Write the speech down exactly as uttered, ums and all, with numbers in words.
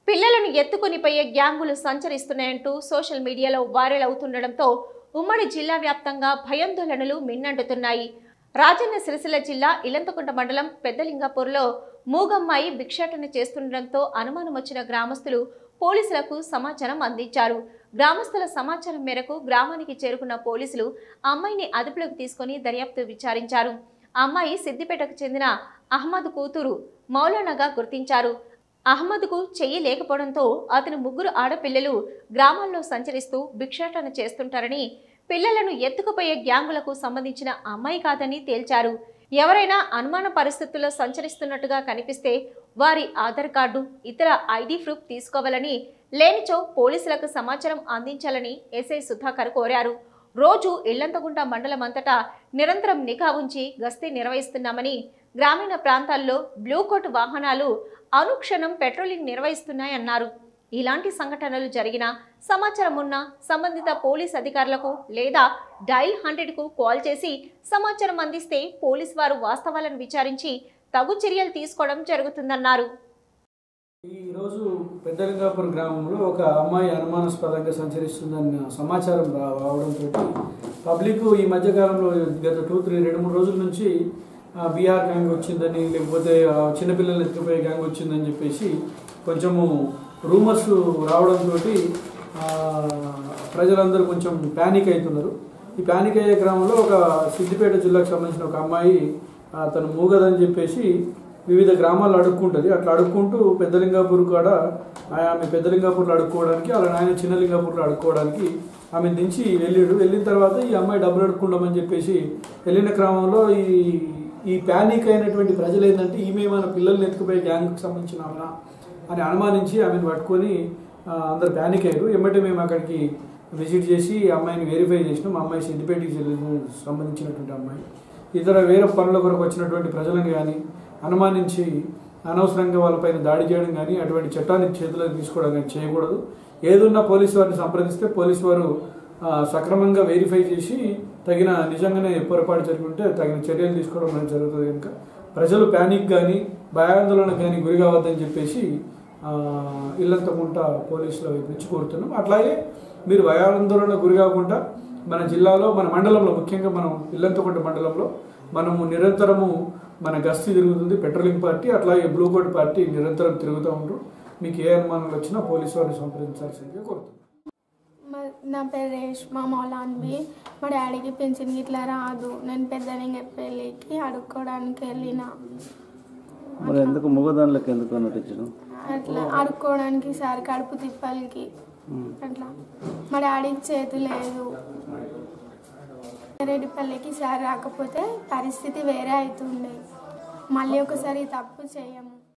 పిల్లలను ఎత్తుకొని పోయే గ్యాంగులు సంచరిస్తున్నాయంటూ సోషల్ మీడియాలో వైరల్ అవుతుండడంతో ఉమ్మడి జిల్లా వ్యాప్తంగా భయాందోళనలు మిన్నంటుతున్నాయి. రాజన్న సిరిసిల్ల జిల్లా ఇలంతకుంట మండలం పెద్దలింగాపూర్లో మూగమ్మాయి భిక్షాటన చేస్తుండడంతో అనుమానం వచ్చిన గ్రామస్తులు పోలీసులకు సమాచారం అందించారు. గ్రామస్తుల సమాచారం మేరకు గ్రామానికి చేరుకున్న పోలీసులు అమ్మాయిని అదుపులోకి తీసుకుని దర్యాప్తు విచారించారు. అమ్మాయి సిద్దిపేటకు చెందిన అహ్మద్ కూతురు మౌలానాగా గుర్తించారు. అహ్మద్కు చెయ్యి లేకపోవడంతో అతని ముగ్గురు ఆడపిల్లలు గ్రామాల్లో సంచరిస్తూ భిక్షాటన చేస్తుంటారని, పిల్లలను ఎత్తుకుపోయే గ్యాంగులకు సంబంధించిన అమ్మాయి కాదని తేల్చారు. ఎవరైనా అనుమాన పరిస్థితుల్లో సంచరిస్తున్నట్టుగా కనిపిస్తే వారి ఆధార్ కార్డు, ఇతర ఐడి ప్రూఫ్ తీసుకోవాలని, లేనిచో పోలీసులకు సమాచారం అందించాలని ఎస్ఐ సుధాకర్ కోరారు. రోజు ఇల్లంతకుంట మండలం అంతటా నిరంతరం నిఘా ఉంచి గస్తీ నిర్వహిస్తున్నామని, గ్రామీణ ప్రాంతాల్లో బ్లూకోట్ వాహనాలు అనుక్షణం పెట్రోలింగ్ నిర్వహిస్తున్నాయన్నారు. ఇలాంటి సంఘటనలు జరిగిన సమాచారం ఉన్న సంబంధిత పోలీస్ అధికారులకు లేదా డైల్ హండ్రెడ్ కు కాల్ చేసి సమాచారం అందిస్తే పోలీసు వారు వాస్తవాలను విచారించి తగు చర్యలు తీసుకోవడం జరుగుతుందన్నారు. ఈరోజు పెద్దలింగాపూర్ గ్రామంలో ఒక అమ్మాయి అనుమానాస్పదంగా సంచరిస్తుందన్న సమాచారం రావడంతో పబ్లిక్ ఈ మధ్యకాలంలో గత టూ త్రీ రెండు మూడు రోజుల నుంచి బీహార్ గ్యాంగ్ వచ్చిందని, లేకపోతే చిన్నపిల్లలు ఎత్తుకుపోయే గ్యాంగ్ వచ్చిందని చెప్పేసి కొంచెము రూమర్స్ రావడంతో ప్రజలందరూ కొంచెం ప్యానిక్ అవుతున్నారు. ఈ ప్యానిక్ అయ్యే క్రమంలో ఒక సిద్దిపేట జిల్లాకు సంబంధించిన ఒక అమ్మాయి తను మూగదని చెప్పేసి వివిధ గ్రామాల్లో అడుక్కుంటుంది. అట్లా అడుక్కుంటూ పెద్దలింగాపూర్ కాడ ఆమె పెద్దలింగాపూర్లో అడుక్కోవడానికి, అలా ఆయన చిన్నలింగాపూర్లో అడుక్కోవడానికి ఆమె దించి వెళ్ళాడు. వెళ్ళిన తర్వాత ఈ అమ్మాయి డబ్బులు అడుక్కుంటామని చెప్పేసి వెళ్ళిన క్రమంలో ఈ ఈ ప్యానిక్ అయినటువంటి ప్రజలు ఏంటంటే ఈమె మన పిల్లల్ని ఎత్తుకుపోయే గ్యాంగ్కి సంబంధించిన ఆమె అని అనుమానించి ఆమెను పట్టుకొని అందరు ప్యానిక్ అయ్యారు. ఎమ్మటే మేము అక్కడికి విజిట్ చేసి అమ్మాయిని వెరిఫై చేసినాం. అమ్మాయి సిద్దిపేటకి సంబంధించినటువంటి అమ్మాయి. ఇతర వేరే పనుల కొరకు వచ్చినటువంటి ప్రజలను కానీ అనుమానించి అనవసరంగా వాళ్ళపైన దాడి చేయడం కానీ, అటువంటి చట్టాన్ని చేతులకు తీసుకోవడం కానీ చేయకూడదు. ఏదున్నా పోలీసు వారిని సంప్రదిస్తే పోలీసు వారు సక్రమంగా వెరిఫై చేసి తగిన నిజంగానే పొరపాటు జరుగుతుంటే తగిన చర్యలు తీసుకోవడం అనేది జరుగుతుంది. కనుక ప్రజలు ప్యానిక్ కానీ భయాందోళనకు కానీ గురి కావద్దని చెప్పేసి ఇల్లంతకుంట పోలీసుల వైపు నుంచి కోరుతున్నాం. అట్లాగే మీరు భయాందోళనకు గురి కాకుండా మన జిల్లాలో, మన మండలంలో, ముఖ్యంగా మనం ఇల్లంతకుంట మండలంలో మనము నిరంతరము మన గస్తీ తిరుగుతుంది పెట్రోలింగ్ పార్టీ, అట్లాగే బ్లూకోట్ పార్టీ నిరంతరం తిరుగుతూ ఉంటారు. మీకు ఏ అనుమానాలు వచ్చినా పోలీసు వారిని సంప్రదించాల్సిందిగా కోరుతున్నాం. నా పేరు రేష్మా మౌలాన్వి. మా డాడీకి పెన్షన్ ఇట్లా రాదు. నేను పెద్దలింగ పెళ్ళికి అడుక్కోవడానికి వెళ్ళిన. మరి ఎందుకు మూగదానిలోకి ఎందుకు అన్నట్టు అట్లా అడుక్కోవడానికి సార్ కడుపు తిప్పలకి అట్లా మా డాడీకి చేతి లేదు. రెడ్డిపల్లికి సార్ రాకపోతే పరిస్థితి వేరే అవుతుండే. మళ్ళీ ఒకసారి తప్పు చేయము.